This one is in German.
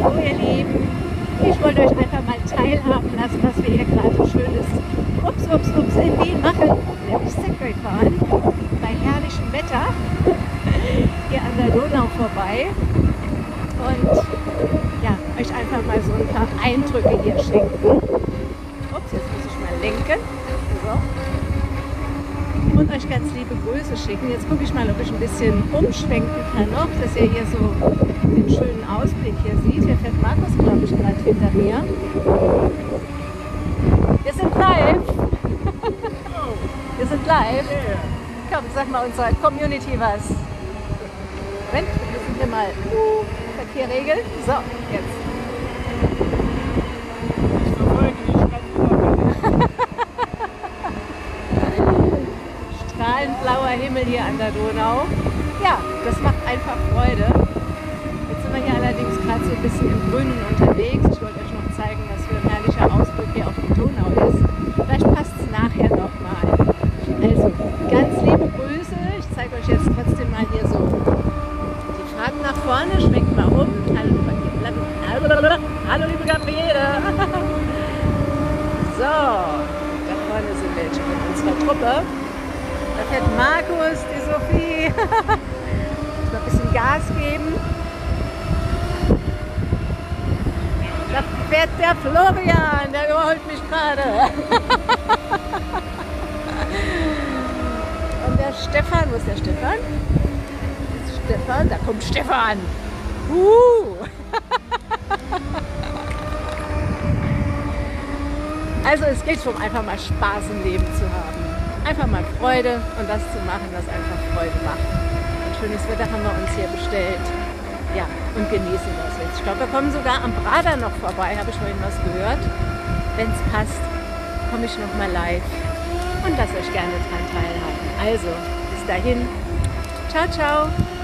Hallo ihr Lieben, ich wollte euch einfach mal teilhaben lassen, was wir hier gerade so schönes in Wien machen, nämlich Segway fahren, bei herrlichem Wetter, hier an der Donau vorbei und ja, euch einfach mal so ein paar Eindrücke hier schenken. Ups, jetzt muss ich mal lenken. So. Und euch ganz liebe Grüße schicken. Jetzt gucke ich mal, ob ich ein bisschen umschwenken kann noch, dass ihr hier so den schönen Ausblick hier seht. Hier fährt Markus, glaube ich, gerade hinter mir. Wir sind live. Wir sind live. Komm, sag mal unserer Community was. Moment, wir müssen hier mal Verkehr regeln. So, jetzt. Strahlend blauer Himmel hier an der Donau. Ja, das macht einfach Freude. Jetzt sind wir hier allerdings gerade so ein bisschen im Grünen unterwegs. Ich wollte euch noch zeigen, was für ein herrlicher Ausblick hier auf die Donau ist. Vielleicht passt es nachher nochmal. Also, ganz liebe Grüße. Ich zeige euch jetzt trotzdem mal hier so die Fahrt nach vorne. Schwenkt mal um. Hallo liebe Gabriele. So, da vorne sind welche mit unserer Truppe. Da fährt Markus, die Sophie. Mal ein bisschen Gas geben. Da fährt der Florian, der überholt mich gerade. Und der Stefan, wo ist der Stefan? Stefan, da kommt Stefan. Also es geht darum, einfach mal Spaß im Leben zu haben. Einfach mal Freude und das zu machen, was einfach Freude macht. Ein schönes Wetter haben wir uns hier bestellt. Ja, und genießen das jetzt. Ich glaube, wir kommen sogar am Prater noch vorbei, habe ich vorhin was gehört. Wenn es passt, komme ich noch mal live und lasst euch gerne daran teilhaben. Also, bis dahin. Ciao, ciao.